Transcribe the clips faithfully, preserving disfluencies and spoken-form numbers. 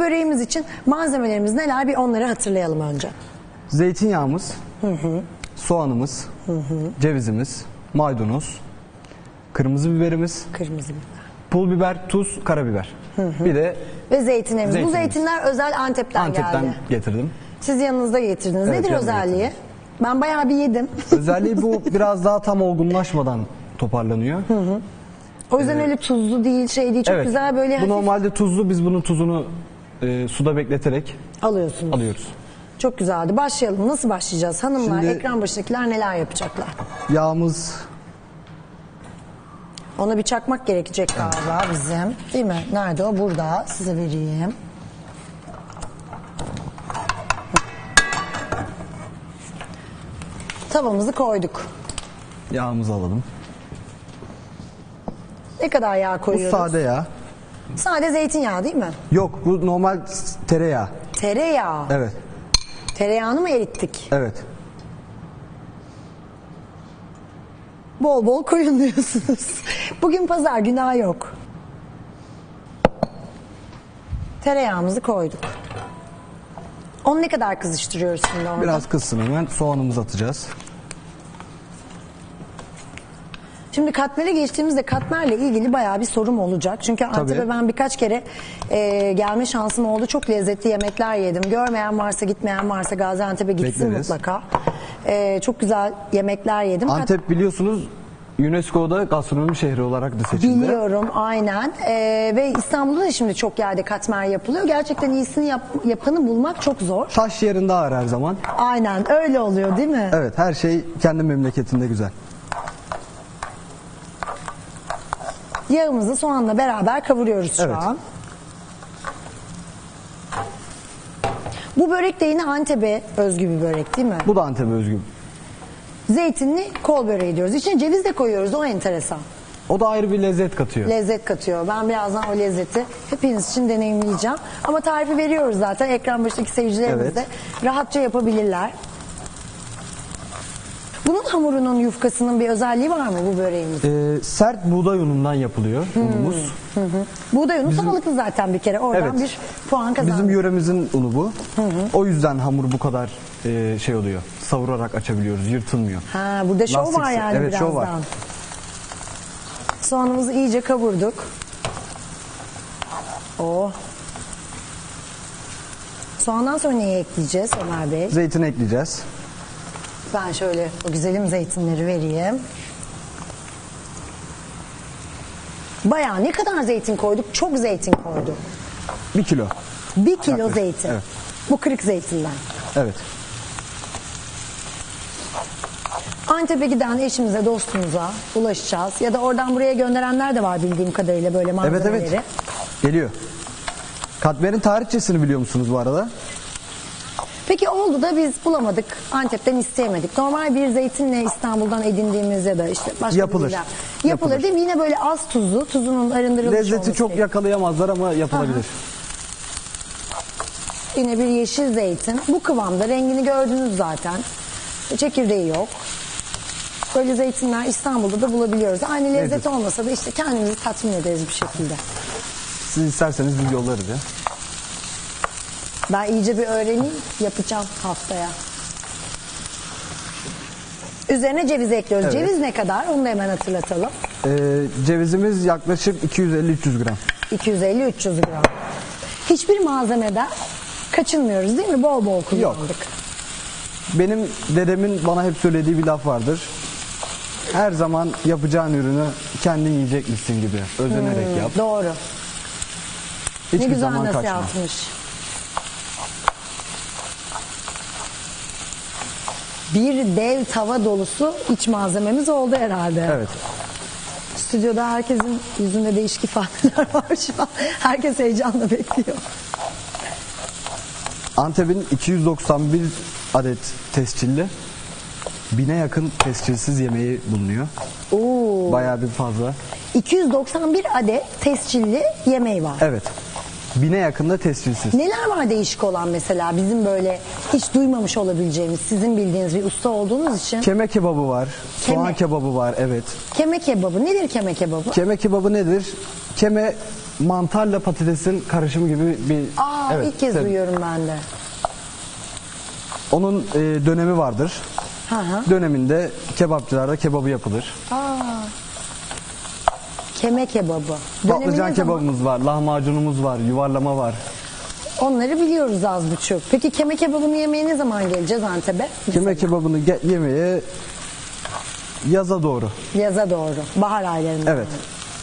böreğimiz için malzemelerimiz neler, bir onları hatırlayalım önce. Zeytinyağımız, hı hı. soğanımız, hı hı. cevizimiz, maydanoz, kırmızı biberimiz, kırmızı biber, pul biber, tuz, karabiber. Hı hı. Bir de ve zeytinlerimiz. zeytinimiz. Bu zeytinler özel Antep'ten, Antep'ten geldi. getirdim. Siz yanınızda getirdiniz. Evet, nedir özelliği? Getirdim. Ben bayağı bir yedim. Özelliği bu, biraz daha tam olgunlaşmadan toparlanıyor. Hı hı. O yüzden ee, öyle tuzlu değil, şey değil, çok evet, güzel böyle. Bu hafif... normalde tuzlu, biz bunun tuzunu e, suda bekleterek alıyorsunuz. Alıyoruz. Çok güzeldi. Başlayalım. Nasıl başlayacağız? Hanımlar, Şimdi, ekran başındakiler neler yapacaklar? Yağımız. Ona bir çakmak gerekecek galiba bizim. Değil mi? Nerede o? Burada. Size vereyim. Tavamızı koyduk. Yağımızı alalım. Ne kadar yağ koyuyoruz? Bu sade yağ. Sade zeytinyağı değil mi? Yok, bu normal tereyağı. Tereyağı. Evet. Tereyağını mı erittik? Evet. Bol bol koyun diyorsunuz. Bugün pazar, günah yok. Tereyağımızı koyduk. Onu ne kadar kızıştırıyoruz şimdi orada? Biraz kızsın hemen. Soğanımızı atacağız. Şimdi katmere geçtiğimizde katmerle ilgili bayağı bir sorum olacak. Çünkü Antep'e ben birkaç kere e, gelme şansım oldu. Çok lezzetli yemekler yedim. Görmeyen varsa, gitmeyen varsa Gaziantep'e gitsin Bekleriz. mutlaka. E, çok güzel yemekler yedim. Antep biliyorsunuz UNESCO'da gastronomi şehri olarak da seçildi. Biliyorum, aynen. Ee, ve İstanbul'da da şimdi çok yerde katmer yapılıyor. Gerçekten iyisini yap, yapanı bulmak çok zor. Taş yerinde ağır her zaman. Aynen, öyle oluyor değil mi? Evet, her şey kendi memleketinde güzel. Yağımızı soğanla beraber kavuruyoruz şu evet. an. Bu börek de yine Antep'e özgü bir börek değil mi? Bu da Antep'e özgü. Zeytinli kol böreği diyoruz. İçine ceviz de koyuyoruz, o enteresan. O da ayrı bir lezzet katıyor. Lezzet katıyor. Ben birazdan o lezzeti hepiniz için deneyimleyeceğim. Ama tarifi veriyoruz zaten. Ekran başındaki seyircilerimiz evet. de rahatça yapabilirler. Bunun hamurunun, yufkasının bir özelliği var mı bu böreğimizin? Ee, sert buğday unundan yapılıyor hmm. unumuz. Hı hı. Buğday unu Bizim... sağlıklı zaten bir kere. Oradan evet. bir puan kazandık. Bizim yöremizin unu bu. Hı hı. O yüzden hamur bu kadar e, şey oluyor. Savurarak açabiliyoruz. Yırtılmıyor. Ha, burada şov Lastik, var yani evet, birazdan. Şov var. Soğanımızı iyice kavurduk. Oh. Soğandan sonra neyi ekleyeceğiz Ömer Bey? Zeytin ekleyeceğiz. Ben şöyle o güzelim zeytinleri vereyim. Bayağı ne kadar zeytin koyduk? Çok zeytin koyduk. Bir kilo. Bir kilo Yaklaşık. zeytin. Evet. Bu kırık zeytinden. Evet. Antep'e giden eşimize, dostumuza ulaşacağız. Ya da oradan buraya gönderenler de var bildiğim kadarıyla böyle malzemeleri. Evet evet. Geliyor. Katmer'in tarihçesini biliyor musunuz bu arada? Peki oldu da biz bulamadık, Antep'ten isteyemedik. Normal bir zeytinle İstanbul'dan edindiğimiz ya da işte başka yapılır. bir yapılır. Yapılır değil mi? Yine böyle az tuzlu, tuzunun arındırılmış olması. Lezzeti çok gerekiyor. Yakalayamazlar ama yapılabilir. Aha. Yine bir yeşil zeytin. Bu kıvamda, rengini gördünüz zaten. Çekirdeği yok. Böyle zeytinler İstanbul'da da bulabiliyoruz. Aynı lezzet Nedir? olmasa da işte kendimizi tatmin ederiz bir şekilde. Siz isterseniz biz yollarız ya. Ben iyice bir öğreneyim, yapacağım haftaya. Üzerine ceviz ekliyoruz. Evet. Ceviz ne kadar? Onu da hemen hatırlatalım. Ee, cevizimiz yaklaşık iki yüz elli üç yüz gram. iki yüz elli üç yüz gram. Hiçbir malzemeden kaçınmıyoruz değil mi? Bol bol kullandık. Yok. Benim dedemin bana hep söylediği bir laf vardır. Her zaman yapacağın ürünü kendin yiyecekmişsin gibi. Özenerek hmm, yap. Doğru. Hiçbir ne güzel zaman kaçma. nasihatmış. Bir dev tava dolusu iç malzememiz oldu herhalde. Evet. Stüdyoda herkesin yüzünde değişik ifadeler var şu an. Herkes heyecanla bekliyor. Antep'in iki yüz doksan bir adet tescilli, bine yakın tescilsiz yemeği bulunuyor. Oo. Bayağı bir fazla. iki yüz doksan bir adet tescilli yemeği var. Evet. Bine yakında tescilsiz. Neler var değişik olan mesela bizim böyle hiç duymamış olabileceğimiz, sizin bildiğiniz bir usta olduğunuz için? Keme kebabı var. Keme. Soğan kebabı var, evet. Keme kebabı. Nedir keme kebabı? Keme kebabı nedir? Keme mantarla patatesin karışımı gibi bir... Aa, evet, ilk kez tabii. duyuyorum ben de. Onun e, dönemi vardır. Hı hı. Döneminde kebapçılarda kebabı yapılır. Aa. Keme kebabı. Dönemi ne Patlıcan zaman? kebabımız var, lahmacunumuz var, yuvarlama var. Onları biliyoruz az buçuk. Peki keme kebabını yemeye ne zaman geleceğiz Antep'e? Keme kebabını ge- yemeye yaza doğru. Yaza doğru. Bahar aylarında. Evet.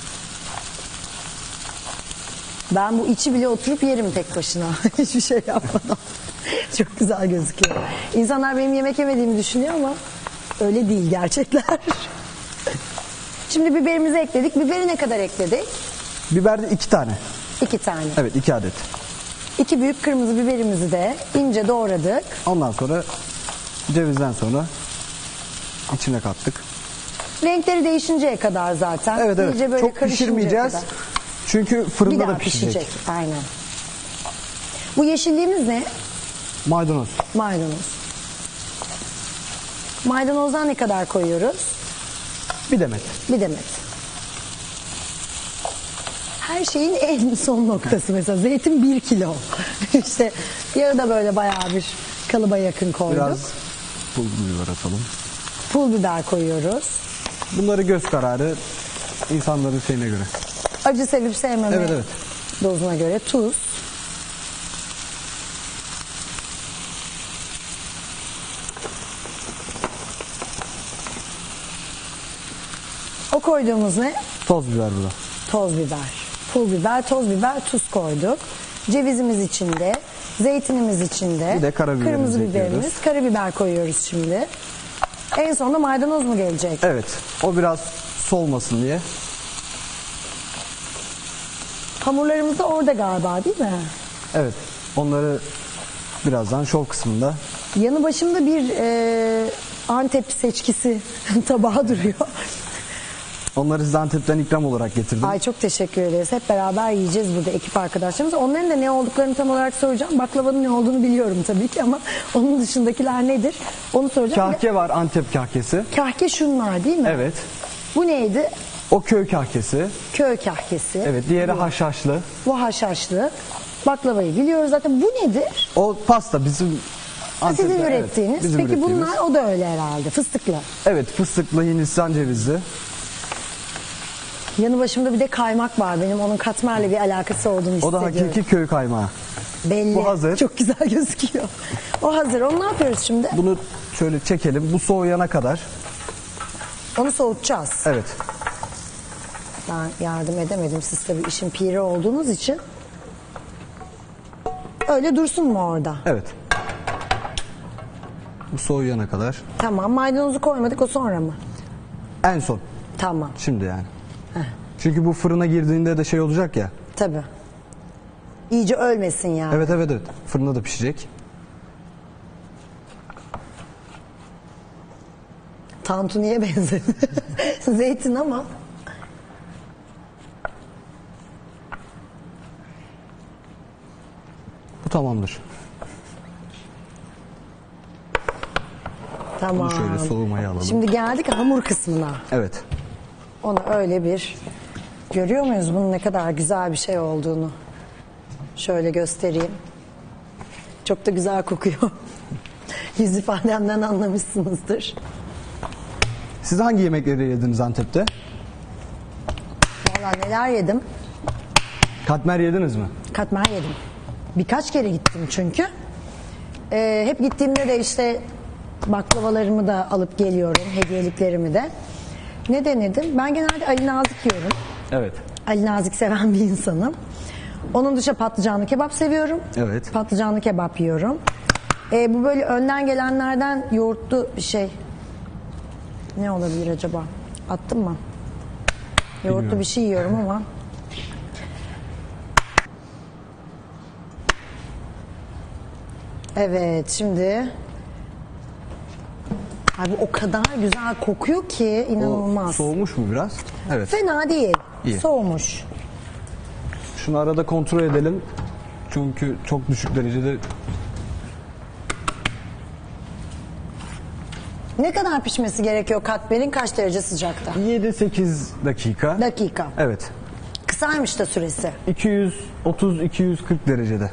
Ben bu içi bile oturup yerim tek başına. Hiçbir şey yapmadan. Çok güzel gözüküyor. İnsanlar benim yemek yemediğimi düşünüyor ama öyle değil gerçekler. Şimdi biberimizi ekledik. Biberi ne kadar ekledik? Biber de iki tane. İki tane. Evet, iki adet. İki büyük kırmızı biberimizi de ince doğradık. Ondan sonra cevizden sonra içine kattık. Renkleri değişinceye kadar zaten. Evet evet. İyice böyle Çok karışıncaya pişirmeyeceğiz. kadar. Çünkü Bir fırında daha da pişecek. pişecek. Aynen. Bu yeşilliğimiz ne? Maydanoz. Maydanoz. Maydanozdan ne kadar koyuyoruz? Bir demet. Bir demet. Her şeyin en son noktası mesela zeytin bir kilo. İşte yağı da böyle bayağı bir kalıba yakın koyduk. Biraz pul biber atalım. Pul biber koyuyoruz. Bunları göz kararı insanların şeyine göre. Acı sevip sevmeme Evet, evet. dozuna göre tuz. O koyduğumuz ne? Toz biber bu da. Toz biber. Pul biber, toz biber, tuz koyduk. Cevizimiz içinde, zeytinimiz içinde. Bir de karabiberimizi Kırmızı biberimiz, ekliyoruz. karabiber koyuyoruz şimdi. En sonunda maydanoz mu gelecek? Evet. O biraz solmasın diye. Hamurlarımız da orada galiba değil mi? Evet. Onları birazdan şov kısmında. Yanı başımda bir e, Antep seçkisi tabağı duruyor. Onları size Antep'ten ikram olarak getirdim. Ay çok teşekkür ederiz. Hep beraber yiyeceğiz burada ekip arkadaşlarımız. Onların da ne olduklarını tam olarak soracağım. Baklavanın ne olduğunu biliyorum tabii ki ama onun dışındakiler nedir? Onu soracağım. Kahke var, Antep kahkesi. Kahke şunlar değil mi? Evet. Bu neydi? O köy kahkesi. Köy kahkesi. Evet. Diğeri Bu. haşhaşlı. Bu haşhaşlı. Baklavayı biliyoruz zaten. Bu nedir? O pasta bizim Ha, sizin Antep'te, evet, ürettiğiniz. bizim Peki ürettiğimiz. bunlar o da öyle herhalde. Fıstıklı. Evet, fıstıklı Hindistan cevizi. Yanı başımda bir de kaymak var. Benim onun katmerle bir alakası olduğunu O hissediyorum. da hakiki köy kaymağı. Belli. Bu hazır. Çok güzel gözüküyor. O hazır. Onu ne yapıyoruz şimdi? Bunu şöyle çekelim. Bu soğuyana kadar. Onu soğutacağız. Evet. Ben yardım edemedim. Siz tabii işin piri olduğunuz için. Öyle dursun mu orada? Evet. Bu soğuyana kadar. Tamam. Maydanozu koymadık. O sonra mı? En son. Tamam. Şimdi yani. Çünkü bu fırına girdiğinde de şey olacak ya. Tabii. İyice ölmesin yani. Evet evet evet. Fırında da pişecek. Tantuniye benzedi. Zeytin ama. Bu tamamdır. Tamam. Bunu şöyle soğumaya alalım. Şimdi geldik hamur kısmına. Evet. Onu öyle bir görüyor muyuz bunun ne kadar güzel bir şey olduğunu? Şöyle göstereyim. Çok da güzel kokuyor. Yüz ifademden anlamışsınızdır. Siz hangi yemekleri yediniz Antep'te? Vallahi neler yedim. Katmer yediniz mi? Katmer yedim. Birkaç kere gittim çünkü. Ee, hep gittiğimde de işte baklavalarımı da alıp geliyorum. Hediyeliklerimi de. Ne denedim? Ben genelde Ali Nazik yiyorum. Evet. Ali Nazik seven bir insanım. Onun dışında patlıcanlı kebap seviyorum. Evet. Patlıcanlı kebap yiyorum. Ee, bu böyle önden gelenlerden yoğurtlu bir şey. Ne olabilir acaba? Attım mı? Yoğurtlu Bilmiyorum. bir şey yiyorum ama. Evet şimdi. Ay bu o kadar güzel kokuyor ki O inanılmaz. soğumuş mu biraz? Evet. Fena değil. İyi. Soğumuş. Şunu arada kontrol edelim. Çünkü çok düşük derecede. Ne kadar pişmesi gerekiyor katmerin kaç derece sıcakta? yedi sekiz dakika. Dakika. Evet. Kısaymış da süresi. iki yüz otuz iki yüz kırk derecede.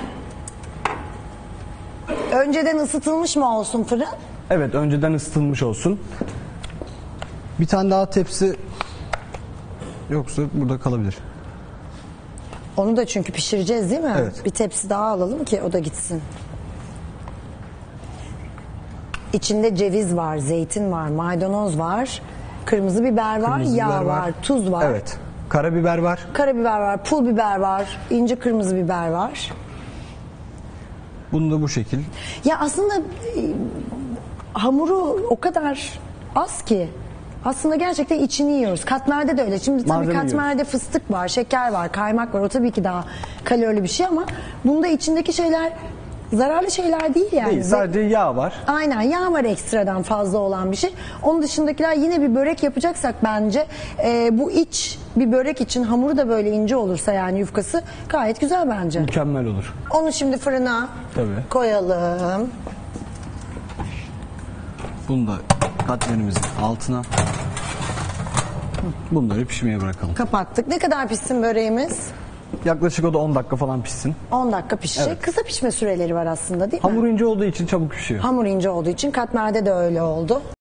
Önceden ısıtılmış mı olsun fırın? Evet, önceden ısıtılmış olsun. Bir tane daha tepsi yoksa burada kalabilir. Onu da çünkü pişireceğiz değil mi? Evet. Bir tepsi daha alalım ki o da gitsin. İçinde ceviz var, zeytin var, maydanoz var, kırmızı biber var, Kırmızı yağ biber var, tuz var. Evet. Karabiber var. Karabiber var, pul biber var, ince kırmızı biber var. Bunu da bu şekil. Ya aslında e, hamuru o kadar az ki aslında gerçekten içini yiyoruz. Katmerde de öyle. Şimdi tabii Malzeme katmerde fıstık var, şeker var, kaymak var. O tabii ki daha kalorili bir şey ama bunda içindeki şeyler zararlı şeyler değil yani. Değil, sadece yağ var. Aynen, yağ var ekstradan fazla olan bir şey. Onun dışındakiler, yine bir börek yapacaksak bence e, bu iç bir börek için hamuru da böyle ince olursa yani yufkası gayet güzel bence. Mükemmel olur. Onu şimdi fırına Tabii. koyalım. Bunu da katmerimizin altına, bunları pişmeye bırakalım. Kapattık. Ne kadar pişsin böreğimiz? Yaklaşık o da on dakika falan pişsin. on dakika pişecek. Evet. Kısa pişme süreleri var aslında değil mi? Hamur ince olduğu için çabuk pişiyor. Hamur ince olduğu için katmerde de öyle oldu.